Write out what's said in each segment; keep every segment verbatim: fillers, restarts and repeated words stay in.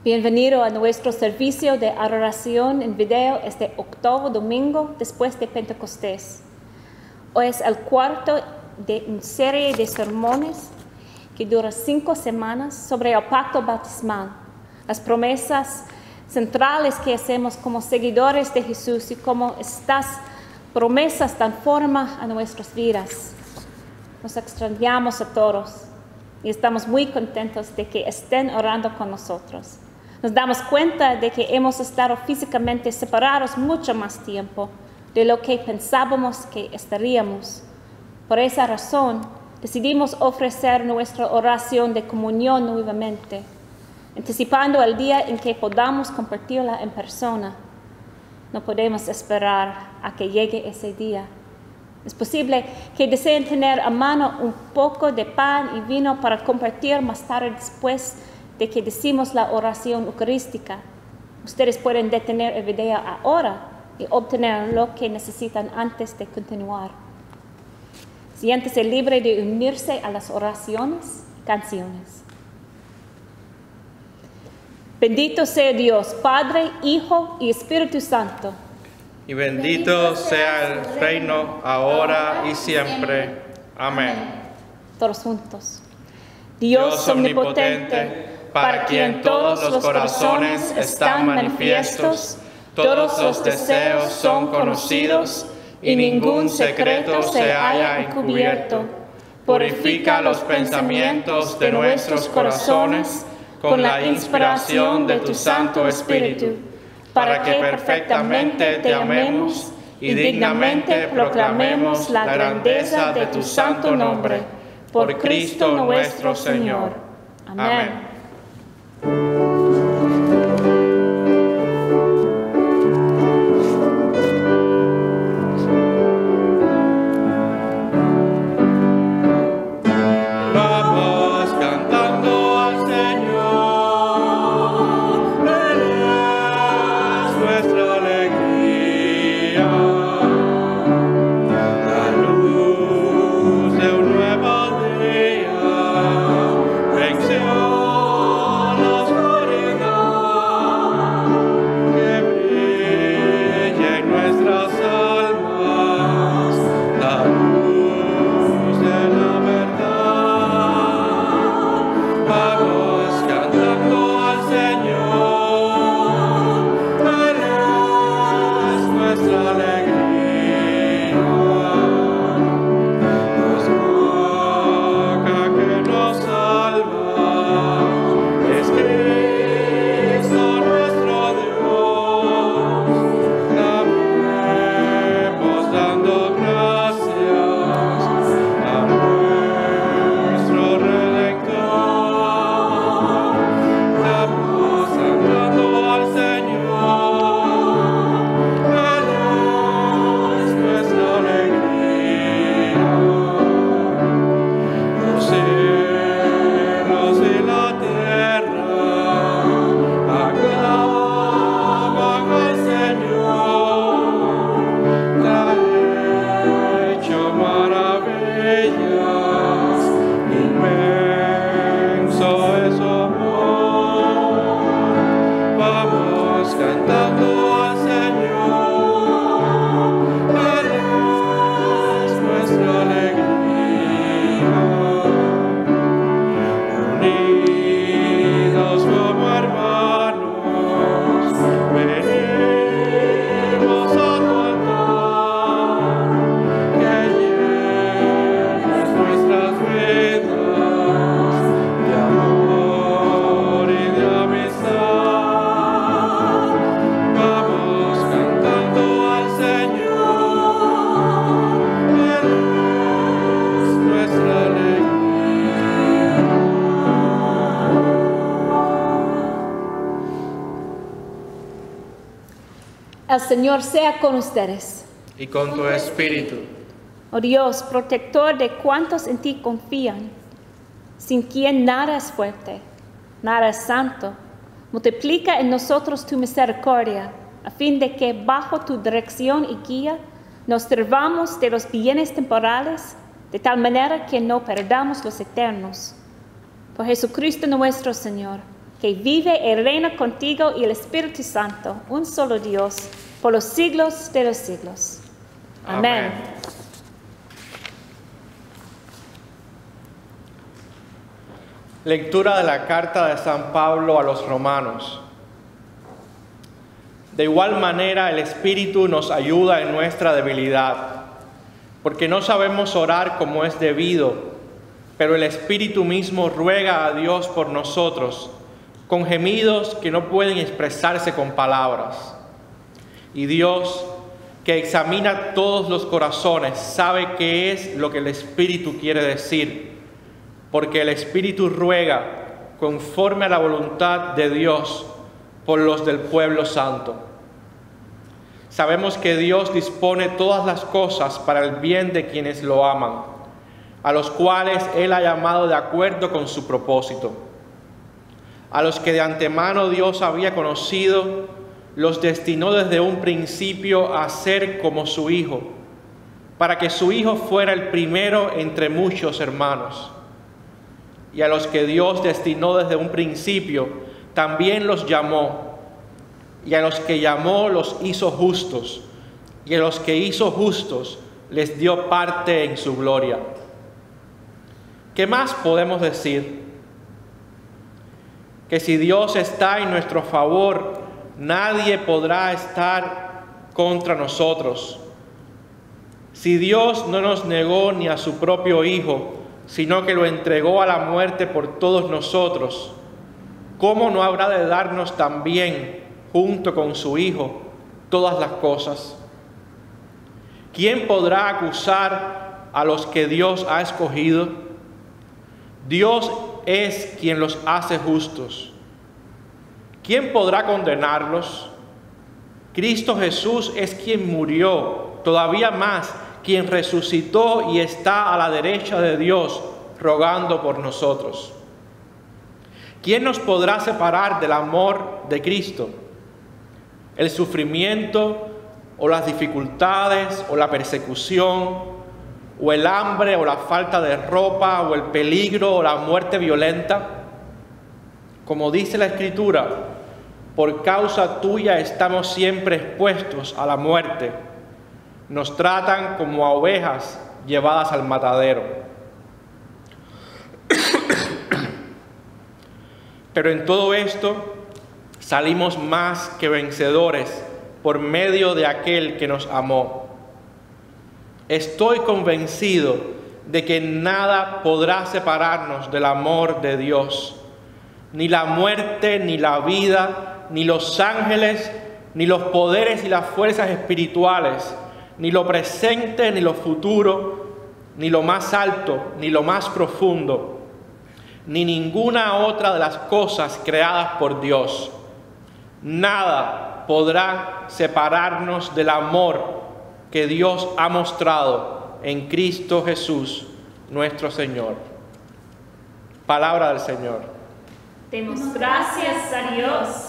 Bienvenido a nuestro servicio de adoración en video este octavo domingo después de Pentecostés. Hoy es el cuarto de una serie de sermones que dura cinco semanas sobre el pacto bautismal, las promesas centrales que hacemos como seguidores de Jesús y cómo estas promesas dan forma a nuestras vidas. Nos extrañamos a todos y estamos muy contentos de que estén orando con nosotros. Nos damos cuenta de que hemos estado físicamente separados mucho más tiempo de lo que pensábamos que estaríamos. Por esa razón, decidimos ofrecer nuestra oración de comunión nuevamente, anticipando el día en que podamos compartirla en persona. No podemos esperar a que llegue ese día. Es posible que deseen tener a mano un poco de pan y vino para compartir más tarde después de que decimos la oración eucarística. Ustedes pueden detener el video ahora y obtener lo que necesitan antes de continuar. Siéntese libre de unirse a las oraciones y canciones. Bendito sea Dios, Padre, Hijo y Espíritu Santo. Y bendito sea el reino ahora y siempre. Amén. Todos juntos. Dios omnipotente, para quien todos los corazones están manifiestos, todos los deseos son conocidos y ningún secreto se haya encubierto. Purifica los pensamientos de nuestros corazones con la inspiración de tu Santo Espíritu, para que perfectamente te amemos y dignamente proclamemos la grandeza de tu santo nombre, por Cristo nuestro Señor. Amén. El Señor sea con ustedes. Y con tu espíritu. Oh Dios, protector de cuantos en ti confían, sin quien nada es fuerte, nada es santo, multiplica en nosotros tu misericordia, a fin de que bajo tu dirección y guía nos sirvamos de los bienes temporales, de tal manera que no perdamos los eternos. Por Jesucristo nuestro Señor. que vive y reina contigo y el Espíritu Santo, un solo Dios, por los siglos de los siglos. Amén. Amén. Lectura de la carta de San Pablo a los romanos. De igual manera, el Espíritu nos ayuda en nuestra debilidad, porque no sabemos orar como es debido, pero el Espíritu mismo ruega a Dios por nosotros, con gemidos que no pueden expresarse con palabras. Y Dios, que examina todos los corazones, sabe qué es lo que el Espíritu quiere decir, porque el Espíritu ruega conforme a la voluntad de Dios por los del pueblo santo. Sabemos que Dios dispone todas las cosas para el bien de quienes lo aman, a los cuales Él ha llamado de acuerdo con su propósito. A los que de antemano Dios había conocido, los destinó desde un principio a ser como su Hijo, para que su Hijo fuera el primero entre muchos hermanos. Y a los que Dios destinó desde un principio, también los llamó. Y a los que llamó los hizo justos. Y a los que hizo justos les dio parte en su gloria. ¿Qué más podemos decir? Que si Dios está en nuestro favor, nadie podrá estar contra nosotros. Si Dios no nos negó ni a su propio Hijo, sino que lo entregó a la muerte por todos nosotros, ¿cómo no habrá de darnos también, junto con su Hijo, todas las cosas? ¿Quién podrá acusar a los que Dios ha escogido? Dios es quien los hace justos. ¿Quién podrá condenarlos? Cristo Jesús es quien murió, todavía más, quien resucitó y está a la derecha de Dios, rogando por nosotros. ¿Quién nos podrá separar del amor de Cristo? ¿El sufrimiento, o las dificultades, o la persecución, o el hambre, o la falta de ropa, o el peligro, o la muerte violenta? Como dice la Escritura, por causa tuya estamos siempre expuestos a la muerte. Nos tratan como a ovejas llevadas al matadero. Pero en todo esto salimos más que vencedores por medio de aquel que nos amó. Estoy convencido de que nada podrá separarnos del amor de Dios. Ni la muerte, ni la vida, ni los ángeles, ni los poderes y las fuerzas espirituales, ni lo presente, ni lo futuro, ni lo más alto, ni lo más profundo, ni ninguna otra de las cosas creadas por Dios. Nada podrá separarnos del amor que Dios ha mostrado en Cristo Jesús, nuestro Señor. Palabra del Señor. Demos gracias a Dios.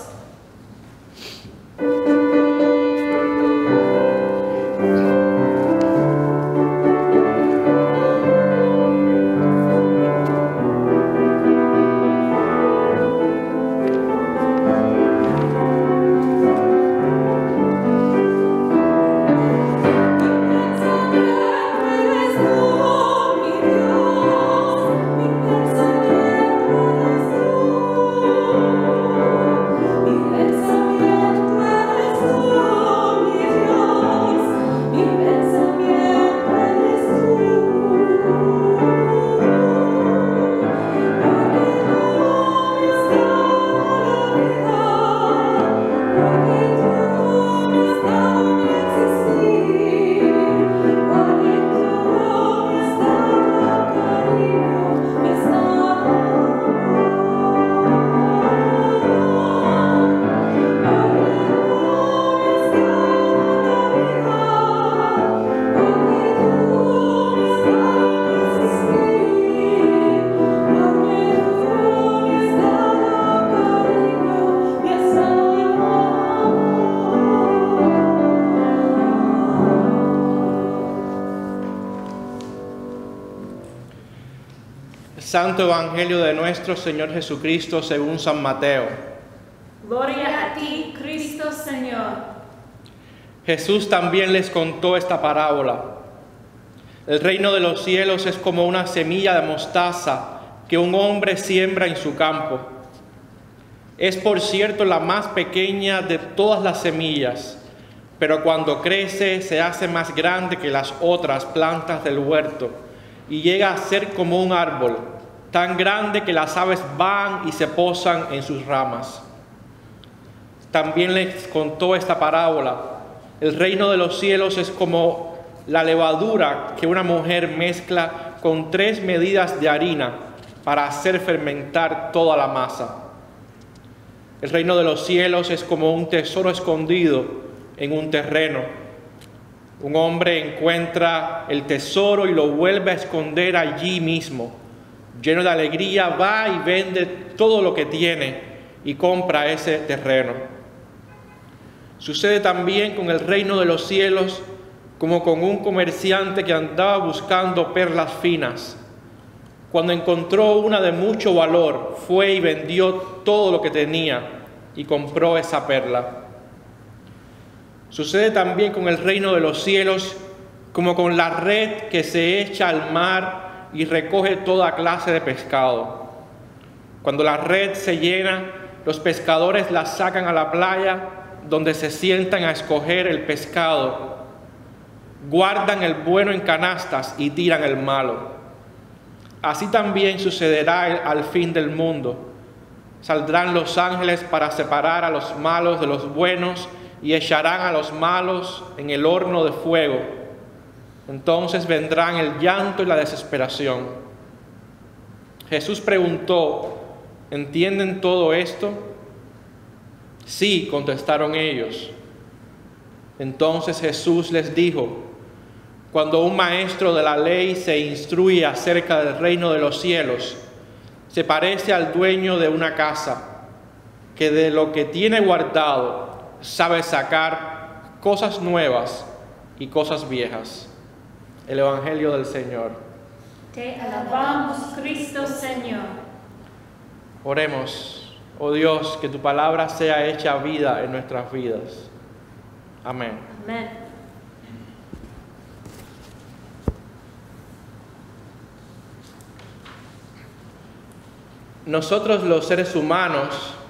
Eres tú. Santo Evangelio de nuestro Señor Jesucristo según San Mateo. Gloria a ti, Cristo Señor. Jesús también les contó esta parábola. El reino de los cielos es como una semilla de mostaza que un hombre siembra en su campo. Es, por cierto, la más pequeña de todas las semillas, pero cuando crece se hace más grande que las otras plantas del huerto y llega a ser como un árbol, tan grande que las aves van y se posan en sus ramas. También les contó esta parábola. El reino de los cielos es como la levadura que una mujer mezcla con tres medidas de harina para hacer fermentar toda la masa. El reino de los cielos es como un tesoro escondido en un terreno. Un hombre encuentra el tesoro y lo vuelve a esconder allí mismo. Lleno de alegría, va y vende todo lo que tiene y compra ese terreno. Sucede también con el reino de los cielos como con un comerciante que andaba buscando perlas finas. Cuando encontró una de mucho valor, fue y vendió todo lo que tenía y compró esa perla. Sucede también con el reino de los cielos como con la red que se echa al mar y recoge toda clase de pescado. Cuando la red se llena, los pescadores la sacan a la playa, donde se sientan a escoger el pescado. Guardan el bueno en canastas y tiran el malo. Así también sucederá al fin del mundo. Saldrán los ángeles para separar a los malos de los buenos y echarán a los malos en el horno de fuego. Entonces vendrán el llanto y la desesperación. Jesús preguntó: ¿entienden todo esto? Sí, contestaron ellos. Entonces Jesús les dijo: cuando un maestro de la ley se instruye acerca del reino de los cielos, se parece al dueño de una casa, que de lo que tiene guardado sabe sacar cosas nuevas y cosas viejas. El Evangelio del Señor. Te alabamos, Cristo Señor. Oremos. Oh Dios, que tu palabra sea hecha vida en nuestras vidas. Amén. Amén. Nosotros los seres humanos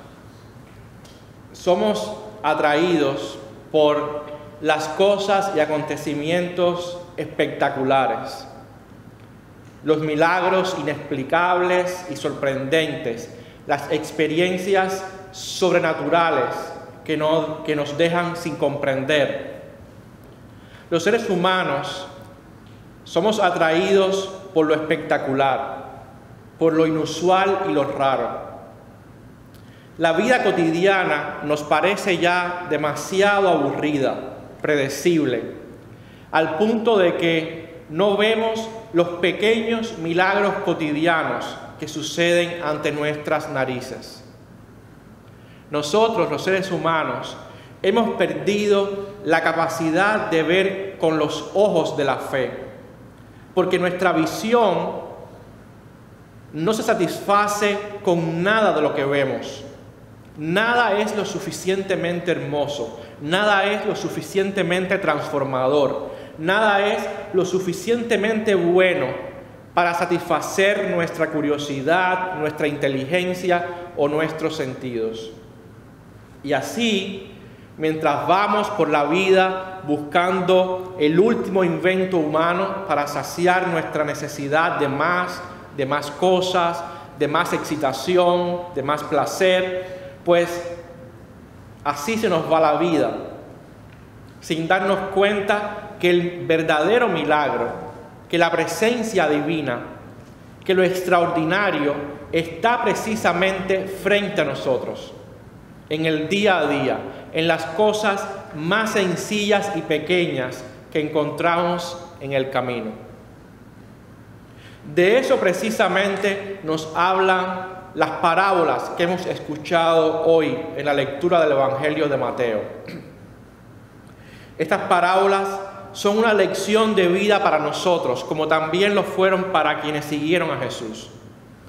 somos atraídos por las cosas y acontecimientos espectaculares, los milagros inexplicables y sorprendentes, las experiencias sobrenaturales que, no, que nos dejan sin comprender. Los seres humanos somos atraídos por lo espectacular, por lo inusual y lo raro. La vida cotidiana nos parece ya demasiado aburrida, predecible, al punto de que no vemos los pequeños milagros cotidianos que suceden ante nuestras narices. Nosotros, los seres humanos, hemos perdido la capacidad de ver con los ojos de la fe, porque nuestra visión no se satisface con nada de lo que vemos. Nada es lo suficientemente hermoso, nada es lo suficientemente transformador, nada es lo suficientemente bueno para satisfacer nuestra curiosidad, nuestra inteligencia o nuestros sentidos. Y así, mientras vamos por la vida buscando el último invento humano para saciar nuestra necesidad de más, de más cosas, de más excitación, de más placer, pues así se nos va la vida, sin darnos cuenta que el verdadero milagro, que la presencia divina, que lo extraordinario está precisamente frente a nosotros, en el día a día, en las cosas más sencillas y pequeñas que encontramos en el camino. De eso precisamente nos hablan las parábolas que hemos escuchado hoy en la lectura del Evangelio de Mateo. Estas parábolas son una lección de vida para nosotros, como también lo fueron para quienes siguieron a Jesús.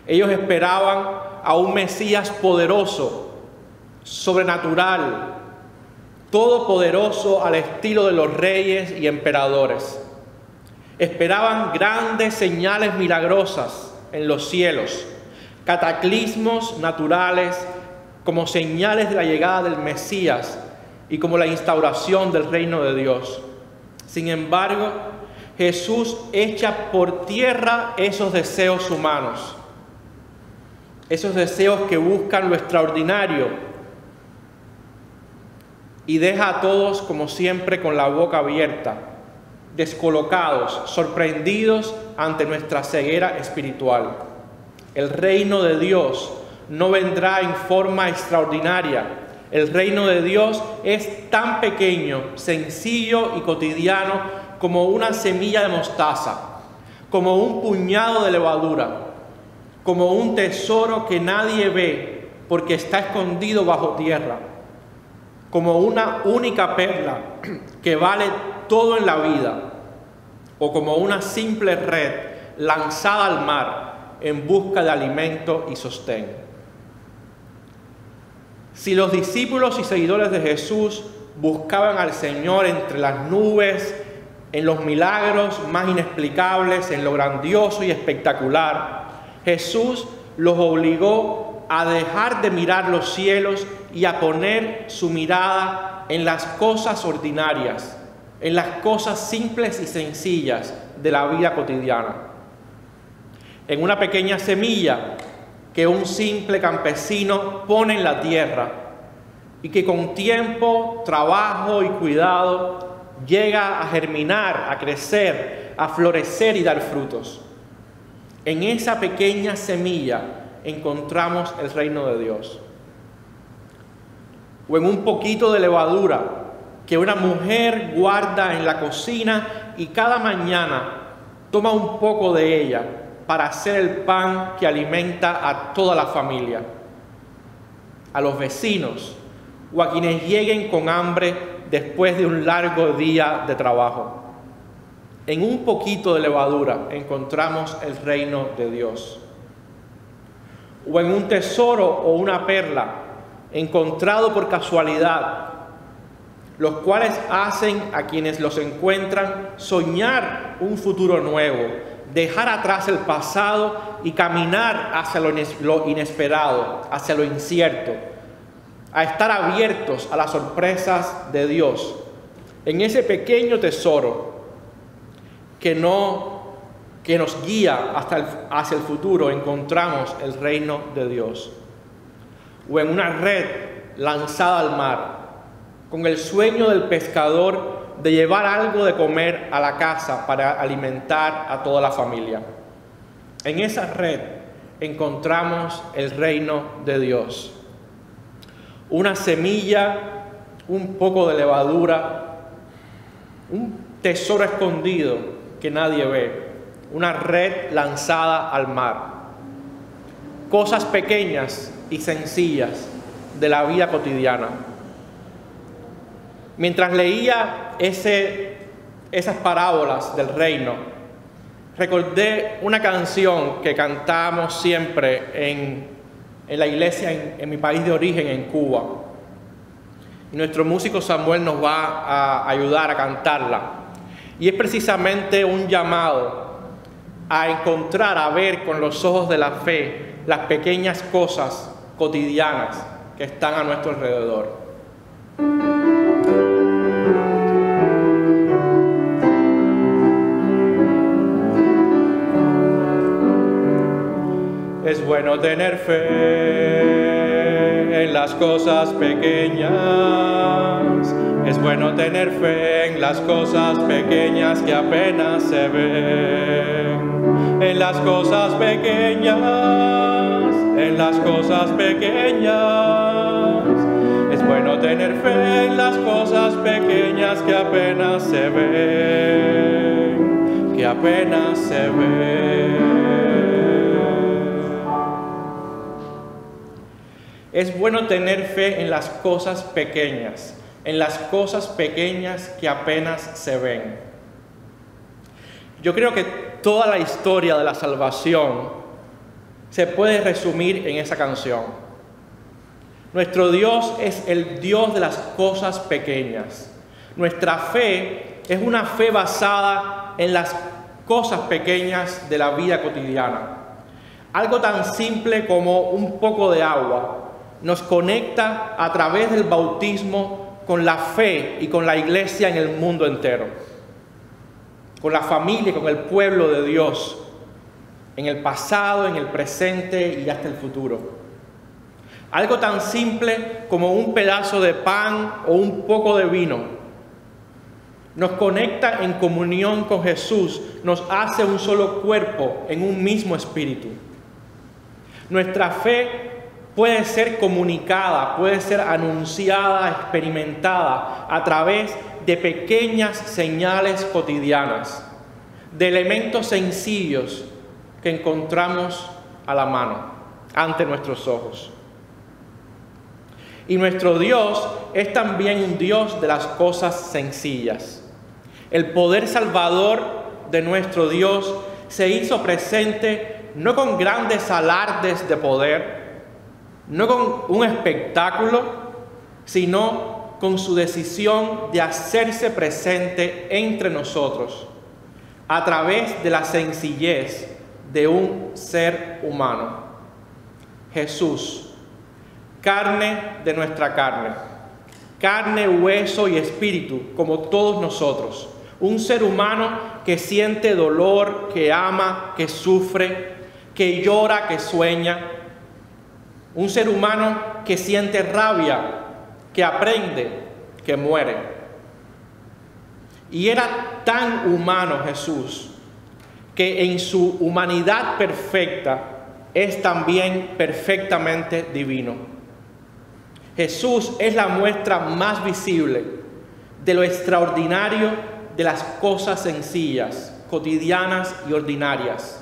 Ellos esperaban a un Mesías poderoso, sobrenatural, todopoderoso al estilo de los reyes y emperadores. Esperaban grandes señales milagrosas en los cielos, cataclismos naturales como señales de la llegada del Mesías y como la instauración del reino de Dios. Sin embargo, Jesús echa por tierra esos deseos humanos, esos deseos que buscan lo extraordinario, y deja a todos, como siempre, con la boca abierta, descolocados, sorprendidos ante nuestra ceguera espiritual. El reino de Dios no vendrá en forma extraordinaria. El reino de Dios es tan pequeño, sencillo y cotidiano como una semilla de mostaza, como un puñado de levadura, como un tesoro que nadie ve porque está escondido bajo tierra, como una única perla que vale todo en la vida, o como una simple red lanzada al mar en busca de alimento y sostén. Si los discípulos y seguidores de Jesús buscaban al Señor entre las nubes, en los milagros más inexplicables, en lo grandioso y espectacular, Jesús los obligó a dejar de mirar los cielos y a poner su mirada en las cosas ordinarias, en las cosas simples y sencillas de la vida cotidiana. En una pequeña semilla que un simple campesino pone en la tierra y que con tiempo, trabajo y cuidado llega a germinar, a crecer, a florecer y dar frutos. En esa pequeña semilla encontramos el reino de Dios. O en un poquito de levadura que una mujer guarda en la cocina y cada mañana toma un poco de ella para hacer el pan que alimenta a toda la familia, a los vecinos o a quienes lleguen con hambre después de un largo día de trabajo. En un poquito de levadura encontramos el reino de Dios. O en un tesoro o una perla encontrado por casualidad, los cuales hacen a quienes los encuentran soñar un futuro nuevo, dejar atrás el pasado y caminar hacia lo inesperado, hacia lo incierto, a estar abiertos a las sorpresas de Dios. En ese pequeño tesoro que, no, que nos guía hasta el, hacia el futuro encontramos el reino de Dios. O en una red lanzada al mar, con el sueño del pescador de llevar algo de comer a la casa para alimentar a toda la familia. En esa red encontramos el reino de Dios. Una semilla, un poco de levadura, un tesoro escondido que nadie ve, una red lanzada al mar. Cosas pequeñas y sencillas de la vida cotidiana. Mientras leía ese, esas parábolas del reino, recordé una canción que cantamos siempre en, en la iglesia en, en mi país de origen, en Cuba. Y nuestro músico Samuel nos va a ayudar a cantarla. Y es precisamente un llamado a encontrar, a ver con los ojos de la fe las pequeñas cosas cotidianas que están a nuestro alrededor. Es bueno tener fe en las cosas pequeñas. Es bueno tener fe en las cosas pequeñas que apenas se ven. En las cosas pequeñas, en las cosas pequeñas. Es bueno tener fe en las cosas pequeñas que apenas se ven, que apenas se ven. Es bueno tener fe en las cosas pequeñas, en las cosas pequeñas que apenas se ven. Yo creo que toda la historia de la salvación se puede resumir en esa canción. Nuestro Dios es el Dios de las cosas pequeñas. Nuestra fe es una fe basada en las cosas pequeñas de la vida cotidiana. Algo tan simple como un poco de agua nos conecta a través del bautismo con la fe y con la iglesia en el mundo entero, con la familia, con el pueblo de Dios, en el pasado, en el presente y hasta el futuro. Algo tan simple como un pedazo de pan o un poco de vino nos conecta en comunión con Jesús, nos hace un solo cuerpo en un mismo espíritu. Nuestra fe puede ser comunicada, puede ser anunciada, experimentada a través de pequeñas señales cotidianas, de elementos sencillos que encontramos a la mano, ante nuestros ojos. Y nuestro Dios es también un Dios de las cosas sencillas. El poder salvador de nuestro Dios se hizo presente no con grandes alardes de poder, no con un espectáculo, sino con su decisión de hacerse presente entre nosotros a través de la sencillez de un ser humano. Jesús, carne de nuestra carne, carne, hueso y espíritu, como todos nosotros. Un ser humano que siente dolor, que ama, que sufre, que llora, que sueña. Un ser humano que siente rabia, que aprende, que muere. Y era tan humano Jesús, que en su humanidad perfecta es también perfectamente divino. Jesús es la muestra más visible de lo extraordinario de las cosas sencillas, cotidianas y ordinarias.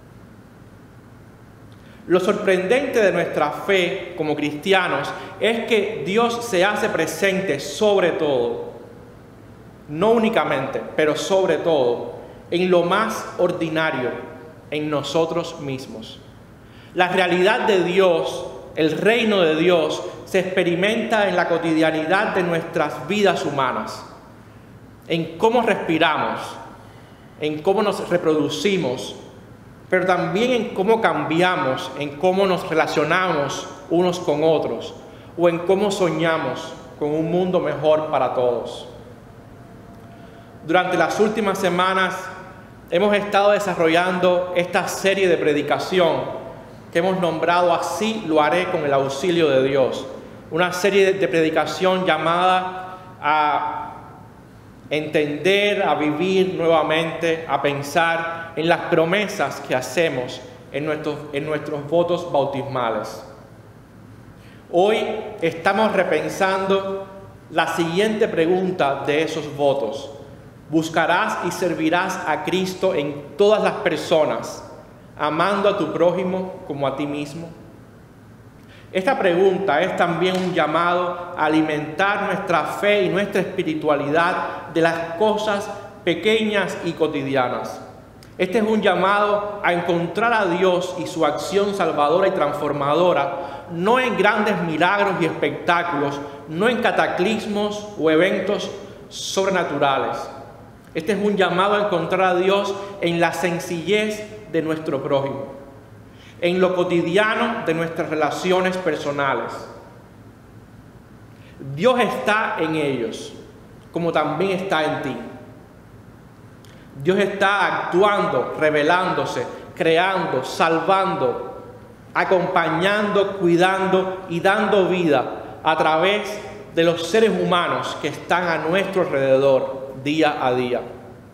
Lo sorprendente de nuestra fe como cristianos es que Dios se hace presente sobre todo, no únicamente, pero sobre todo, en lo más ordinario, en nosotros mismos. La realidad de Dios, el reino de Dios, se experimenta en la cotidianidad de nuestras vidas humanas, en cómo respiramos, en cómo nos reproducimos, pero también en cómo cambiamos, en cómo nos relacionamos unos con otros, o en cómo soñamos con un mundo mejor para todos. Durante las últimas semanas hemos estado desarrollando esta serie de predicación que hemos nombrado Así lo haré con el auxilio de Dios. Una serie de predicación llamada a entender, a vivir nuevamente, a pensar en las promesas que hacemos en nuestros, en nuestros votos bautismales. Hoy estamos repensando la siguiente pregunta de esos votos. ¿Buscarás y servirás a Cristo en todas las personas, amando a tu prójimo como a ti mismo? Esta pregunta es también un llamado a alimentar nuestra fe y nuestra espiritualidad de las cosas pequeñas y cotidianas. Este es un llamado a encontrar a Dios y su acción salvadora y transformadora, no en grandes milagros y espectáculos, no en cataclismos o eventos sobrenaturales. Este es un llamado a encontrar a Dios en la sencillez de nuestro prójimo, en lo cotidiano de nuestras relaciones personales. Dios está en ellos, como también está en ti. Dios está actuando, revelándose, creando, salvando, acompañando, cuidando y dando vida a través de los seres humanos que están a nuestro alrededor día a día.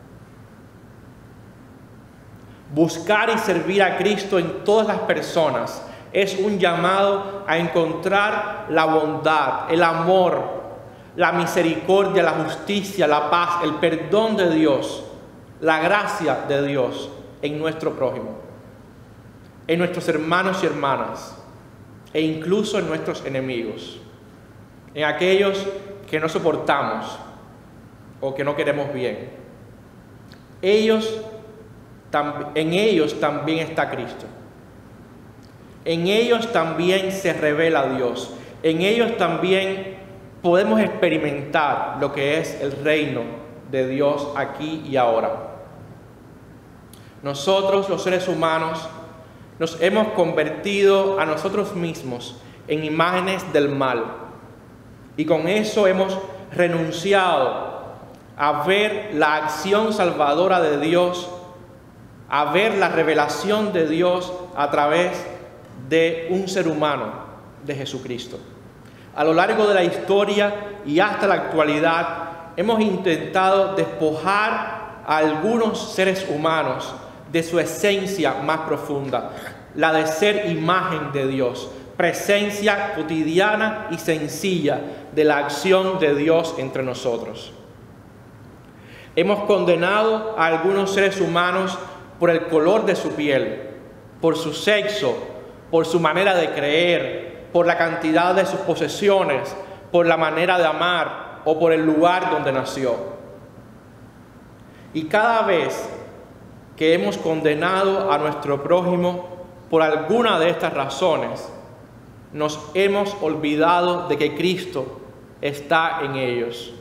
Buscar y servir a Cristo en todas las personas es un llamado a encontrar la bondad, el amor, la misericordia, la justicia, la paz, el perdón de Dios, la gracia de Dios en nuestro prójimo, en nuestros hermanos y hermanas, e incluso en nuestros enemigos, en aquellos que no soportamos o que no queremos bien. Ellos En ellos también está Cristo. En ellos también se revela Dios. En ellos también podemos experimentar lo que es el reino de Dios aquí y ahora. Nosotros, los seres humanos, nos hemos convertido a nosotros mismos en imágenes del mal. Y con eso hemos renunciado a ver la acción salvadora de Dios, a ver la revelación de Dios a través de un ser humano, de Jesucristo. A lo largo de la historia y hasta la actualidad, hemos intentado despojar a algunos seres humanos de su esencia más profunda, la de ser imagen de Dios, presencia cotidiana y sencilla de la acción de Dios entre nosotros. Hemos condenado a algunos seres humanos por el color de su piel, por su sexo, por su manera de creer, por la cantidad de sus posesiones, por la manera de amar o por el lugar donde nació. Y cada vez que hemos condenado a nuestro prójimo por alguna de estas razones, nos hemos olvidado de que Cristo está en ellos.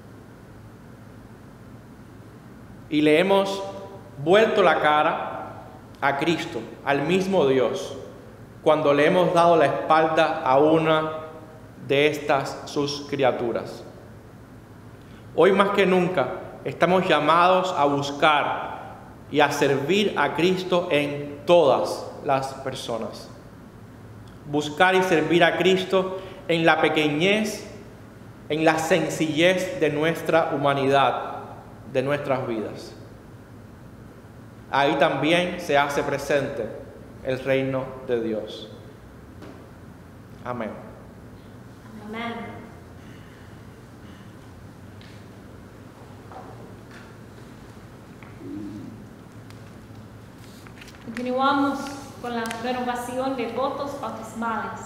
Y le hemos vuelto la cara a Cristo, al mismo Dios, cuando le hemos dado la espalda a una de estas sus criaturas. Hoy más que nunca estamos llamados a buscar y a servir a Cristo en todas las personas. Buscar y servir a Cristo en la pequeñez, en la sencillez de nuestra humanidad, de nuestras vidas. Ahí también se hace presente el reino de Dios. Amén. Amén. Continuamos con la renovación de votos bautismales.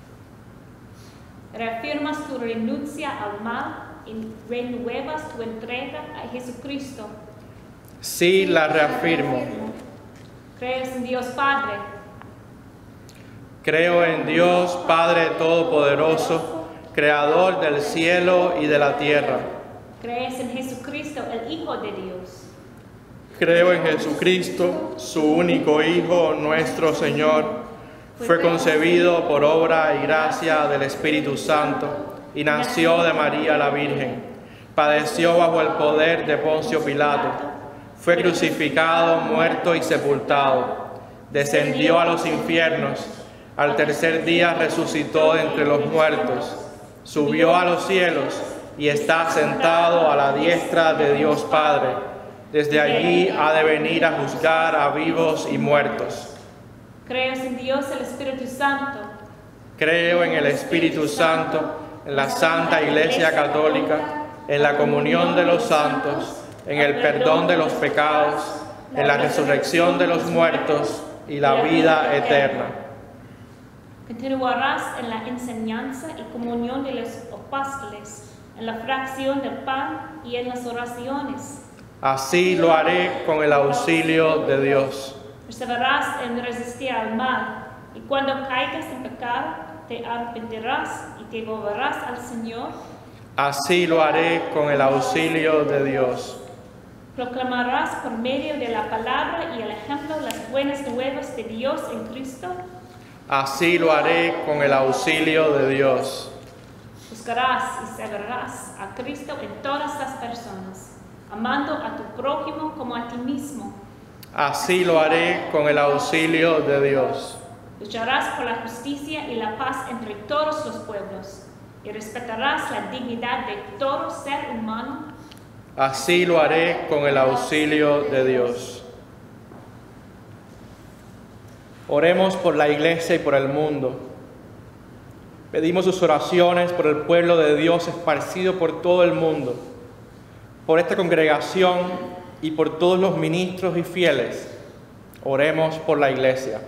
Reafirmas tu renuncia al mal y renuevas tu entrega a Jesucristo. Sí, la reafirmo. ¿Crees en Dios Padre? Creo en Dios Padre Todopoderoso, Creador del cielo y de la tierra. ¿Crees en Jesucristo, el Hijo de Dios? Creo en Jesucristo, su único Hijo, nuestro Señor. Fue concebido por obra y gracia del Espíritu Santo y nació de María la Virgen. Padeció bajo el poder de Poncio Pilato. Fue crucificado, muerto y sepultado. Descendió a los infiernos. Al tercer día resucitó entre los muertos. Subió a los cielos y está sentado a la diestra de Dios Padre. Desde allí ha de venir a juzgar a vivos y muertos. ¿Crees en Dios el Espíritu Santo? Creo en el Espíritu Santo, en la Santa Iglesia Católica, en la comunión de los santos, en el perdón de los pecados, en la resurrección de los muertos y la vida eterna. Continuarás en la enseñanza y comunión de los apóstoles, en la fracción del pan y en las oraciones. Así lo haré con el auxilio de Dios. Perseverarás en resistir al mal, y cuando caigas en pecado, te arrepentirás y te volverás al Señor. Así lo haré con el auxilio de Dios. Proclamarás por medio de la palabra y el ejemplo las buenas nuevas de Dios en Cristo. Así lo haré con el auxilio de Dios. Buscarás y servirás a Cristo en todas las personas, amando a tu prójimo como a ti mismo. Así lo haré con el auxilio de Dios. Lucharás por la justicia y la paz entre todos los pueblos, y respetarás la dignidad de todo ser humano. Así lo haré con el auxilio de Dios. Oremos por la Iglesia y por el mundo. Pedimos sus oraciones por el pueblo de Dios esparcido por todo el mundo, por esta congregación y por todos los ministros y fieles. Oremos por la Iglesia.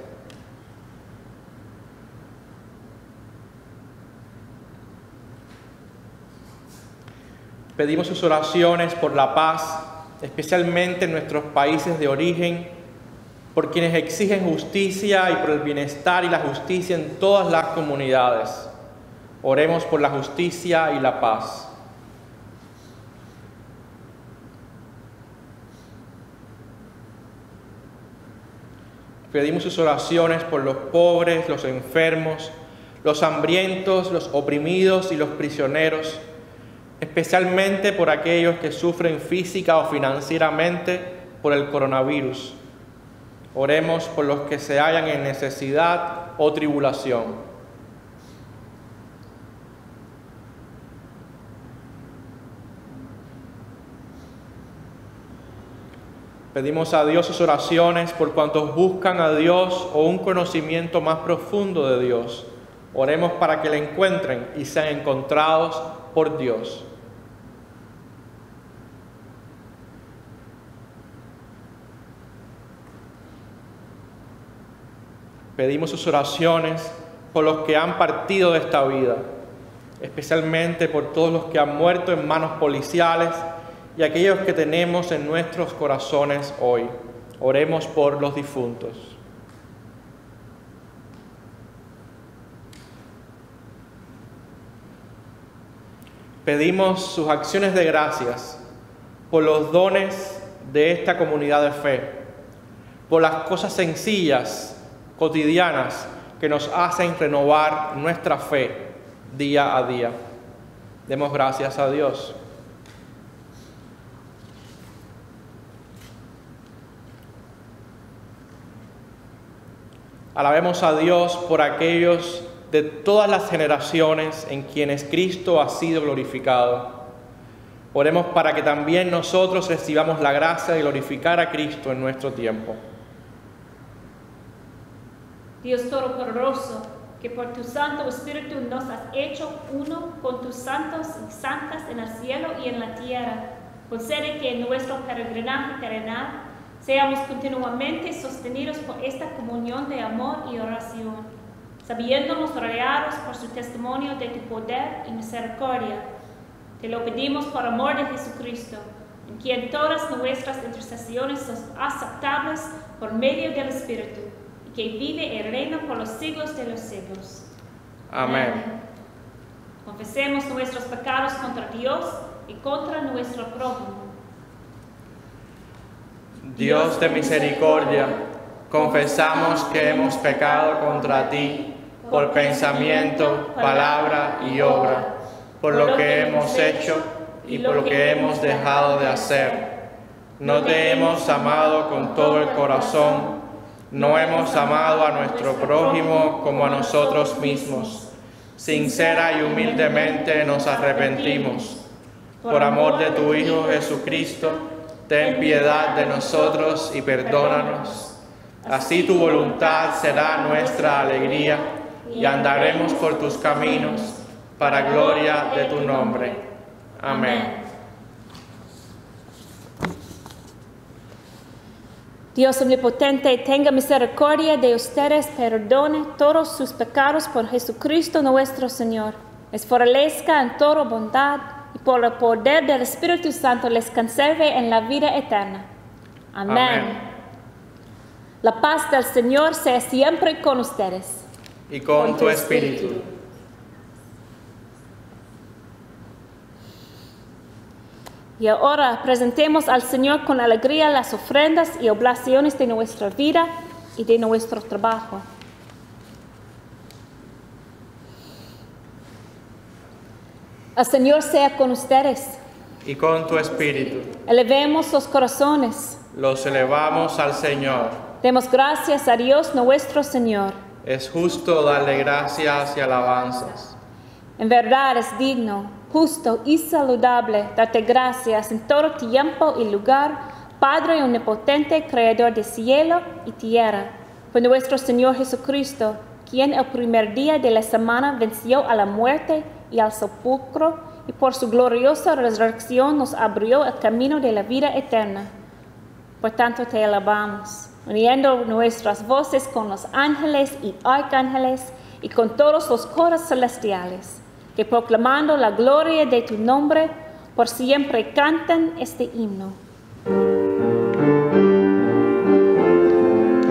Pedimos sus oraciones por la paz, especialmente en nuestros países de origen por quienes exigen justicia y por el bienestar y la justicia en todas las comunidades. Oremos por la justicia y la paz. Pedimos sus oraciones por los pobres, los enfermos, los hambrientos, los oprimidos y los prisioneros, especialmente por aquellos que sufren física o financieramente por el coronavirus. Oremos por los que se hallan en necesidad o tribulación. Pedimos a Dios sus oraciones por cuantos buscan a Dios o un conocimiento más profundo de Dios. Oremos para que le encuentren y sean encontrados por Dios. Pedimos sus oraciones por los que han partido de esta vida, especialmente por todos los que han muerto en manos policiales y aquellos que tenemos en nuestros corazones hoy. Oremos por los difuntos. Pedimos sus acciones de gracias por los dones de esta comunidad de fe, por las cosas sencillas, cotidianas, que nos hacen renovar nuestra fe día a día. Demos gracias a Dios. Alabemos a Dios por aquellos de todas las generaciones en quienes Cristo ha sido glorificado. Oremos para que también nosotros recibamos la gracia de glorificar a Cristo en nuestro tiempo. Dios Todopoderoso, que por tu Santo Espíritu nos has hecho uno con tus santos y santas en el cielo y en la tierra, concede que en nuestro peregrinaje terrenal seamos continuamente sostenidos por esta comunión de amor y oración, sabiéndonos rodeados por su testimonio de tu poder y misericordia. Te lo pedimos por amor de Jesucristo, en quien todas nuestras intercesiones son aceptables por medio del Espíritu, y que vive y reina por los siglos de los siglos. Amén. Amén. Confesemos nuestros pecados contra Dios y contra nuestro prójimo. Dios de misericordia, confesamos que hemos pecado contra ti por pensamiento, palabra y obra, por lo que hemos hecho y por lo que hemos dejado de hacer. No te hemos amado con todo el corazón, no hemos amado a nuestro prójimo como a nosotros mismos. Sincera y humildemente nos arrepentimos. Por amor de tu Hijo Jesucristo, ten piedad de nosotros y perdónanos. Así tu voluntad será nuestra alegría y andaremos por tus caminos para gloria de tu nombre. Amén. Dios omnipotente, tenga misericordia de ustedes, perdone todos sus pecados por Jesucristo nuestro Señor. Les fortalezca en toda bondad y por el poder del Espíritu Santo les conserve en la vida eterna. Amén. Amén. La paz del Señor sea siempre con ustedes. Y con, con tu, tu espíritu. espíritu. Y ahora presentemos al Señor con alegría las ofrendas y oblaciones de nuestra vida y de nuestro trabajo. El Señor sea con ustedes. Y con tu espíritu. Elevemos los corazones. Los elevamos al Señor. Demos gracias a Dios nuestro Señor. Es justo darle gracias y alabanzas. En verdad es digno, justo y saludable darte gracias en todo tiempo y lugar, Padre omnipotente, Creador de cielo y tierra, por nuestro Señor Jesucristo, quien el primer día de la semana venció a la muerte y al sepulcro, y por su gloriosa resurrección nos abrió el camino de la vida eterna. Por tanto te alabamos, uniendo nuestras voces con los ángeles y arcángeles y con todos los coros celestiales, que proclamando la gloria de tu nombre, por siempre cantan este himno.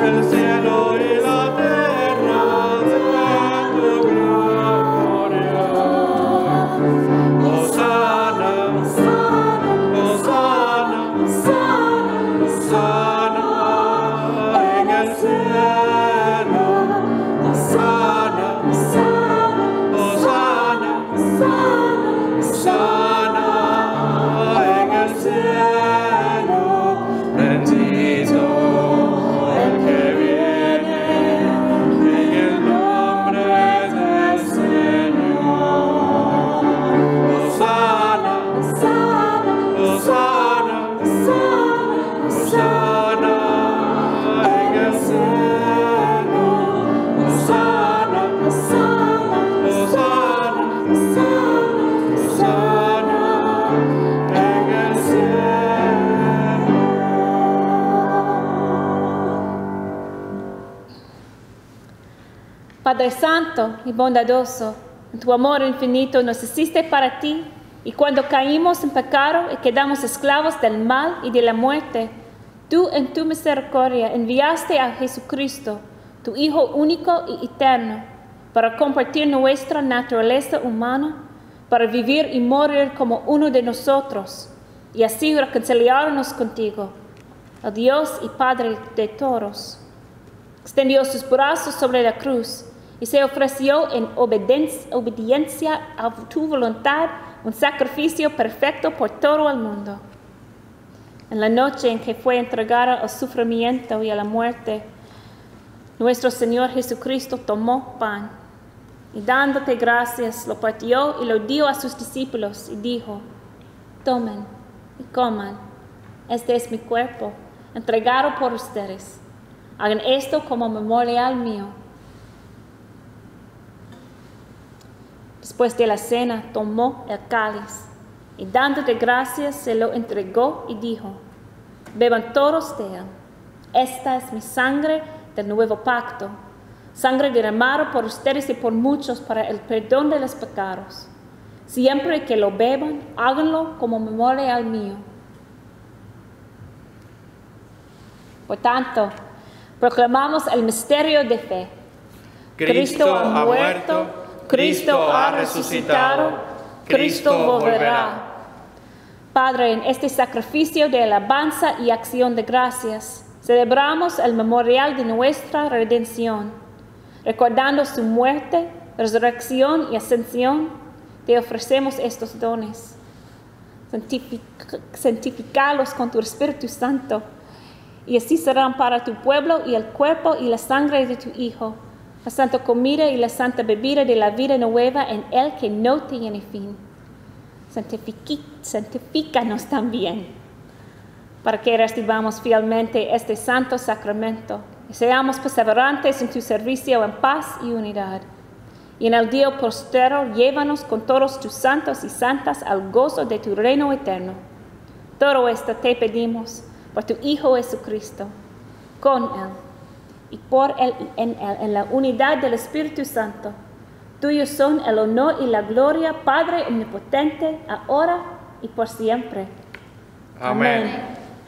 el cielo y la tierra de tu gloria. Hosana, Hosana, Hosana en el cielo. Hosana, Hosana, Hosana en el cielo. Bendito el que viene en el nombre del Señor. Hosana, Hosana, Hosana en el cielo. Hosana, Hosana, Hosana en el cielo. Padre Santo y bondadoso, en tu amor infinito nos hiciste para ti, y cuando caímos en pecado y quedamos esclavos del mal y de la muerte, tú en tu misericordia enviaste a Jesucristo, tu Hijo único y eterno, para compartir nuestra naturaleza humana, para vivir y morir como uno de nosotros, y así reconciliarnos contigo, el Dios y Padre de todos. Extendió sus brazos sobre la cruz y se ofreció en obediencia, obediencia a tu voluntad, un sacrificio perfecto por todo el mundo. En la noche en que fue entregado al sufrimiento y a la muerte, nuestro Señor Jesucristo tomó pan y dándote gracias lo partió y lo dio a sus discípulos y dijo: tomen y coman, este es mi cuerpo, entregado por ustedes. Hagan esto como memorial mío. Después de la cena, tomó el cáliz y dándote gracias, se lo entregó y dijo: beban todos de él. Esta es mi sangre del nuevo pacto, sangre derramada por ustedes y por muchos para el perdón de los pecados. Siempre que lo beban, háganlo como memorial mío. Por tanto, proclamamos el misterio de fe. Cristo ha muerto, Cristo ha resucitado, Cristo volverá. Padre, en este sacrificio de alabanza y acción de gracias, celebramos el memorial de nuestra redención. Recordando su muerte, resurrección y ascensión, te ofrecemos estos dones. Santific- santificalos con tu Espíritu Santo, y así serán para tu pueblo y el cuerpo y la sangre de tu Hijo, la santa comida y la santa bebida de la vida nueva en Él que no tiene fin. Santifiqui- santifícanos también, para que recibamos fielmente este santo sacramento y seamos perseverantes en tu servicio en paz y unidad. Y en el día postero, llévanos con todos tus santos y santas al gozo de tu reino eterno. Todo esto te pedimos por tu Hijo Jesucristo, con Él y por Él y en Él, en la unidad del Espíritu Santo. Tuyos son el honor y la gloria, Padre omnipotente, ahora y por siempre. Amén. Amén.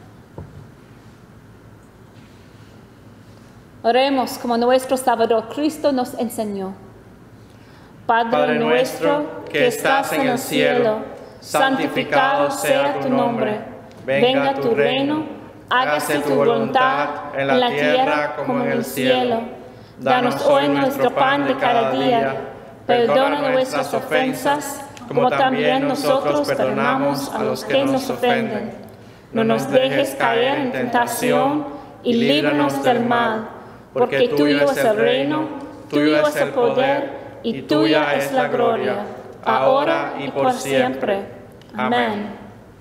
Oremos como nuestro Salvador Cristo nos enseñó. Padre, Padre nuestro que estás en el cielo, santificado sea tu nombre. Venga tu reino, hágase tu voluntad en la tierra como en el cielo. Danos hoy nuestro pan de cada día. Perdona nuestras ofensas, como también nosotros perdonamos a los que nos ofenden. No nos dejes caer en tentación y líbranos del mal, porque tuyo es el reino, tuyo es el poder y tuya es la gloria, ahora y por siempre. Amén.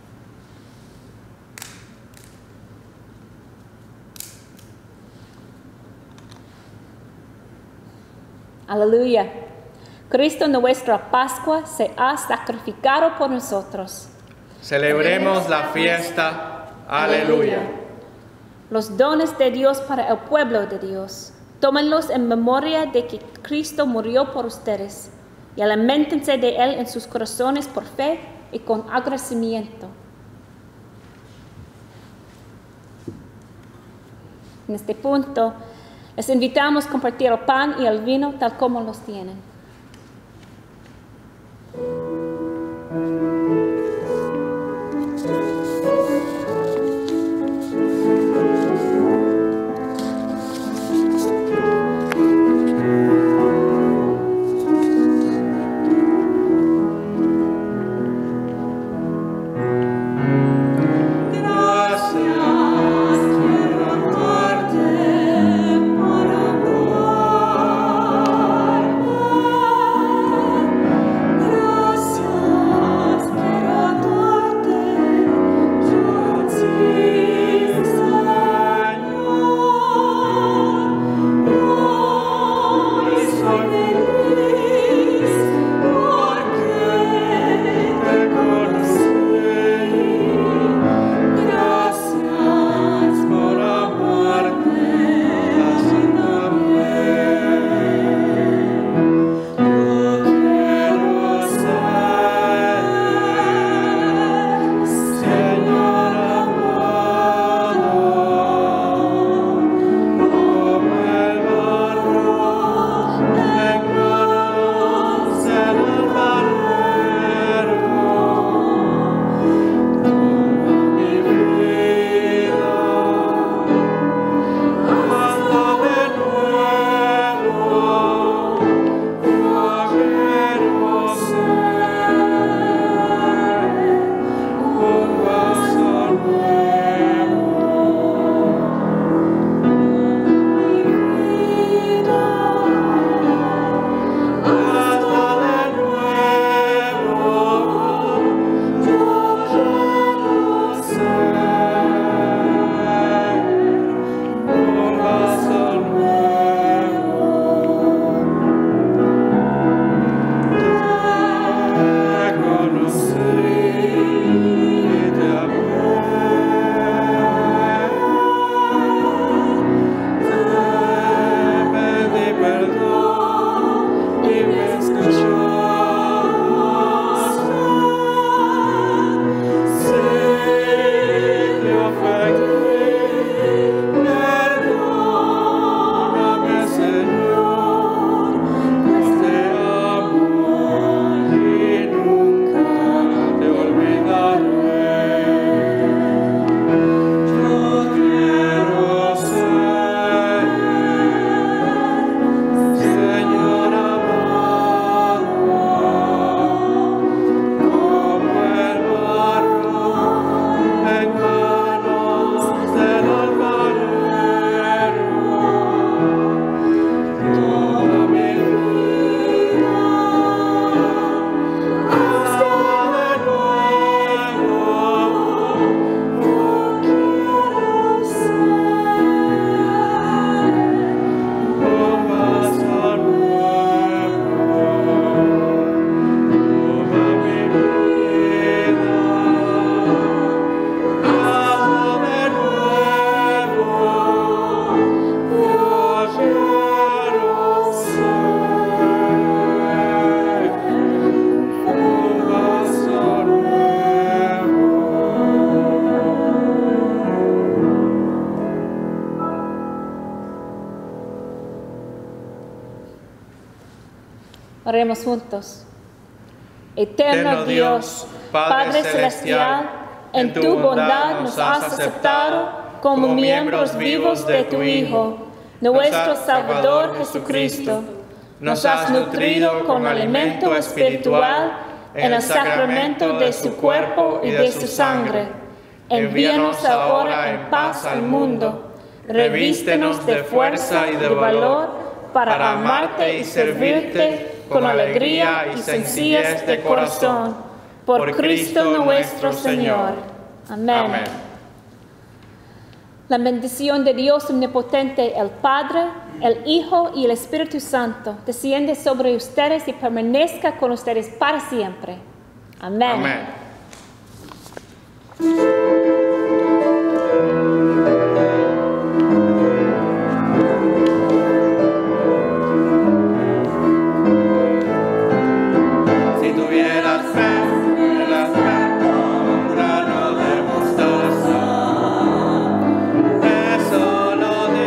Aleluya. Cristo, nuestra Pascua, se ha sacrificado por nosotros. Celebremos la fiesta. Aleluya. Los dones de Dios para el pueblo de Dios. Tómenlos en memoria de que Cristo murió por ustedes y aliméntense de Él en sus corazones por fe y con agradecimiento. En este punto, les invitamos a compartir el pan y el vino tal como los tienen. Oremos juntos. Eterno Dios, Padre Celestial, en tu bondad nos has aceptado como miembros vivos de tu Hijo, nuestro Salvador Jesucristo. Nos has nutrido con alimento espiritual en el sacramento de su cuerpo y de su sangre. Envíanos ahora en paz al mundo. Revístenos de fuerza y de valor para amarte y servirte con alegría y sencillez de corazón, por Cristo nuestro Señor. Amén. Amén. La bendición de Dios omnipotente, el Padre, el Hijo y el Espíritu Santo, desciende sobre ustedes y permanezca con ustedes para siempre. Amén. Amén. Solo de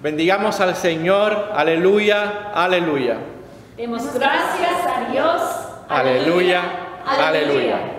Bendigamos al Señor. Aleluya, aleluya. Demos gracias a Dios. Aleluya, aleluya.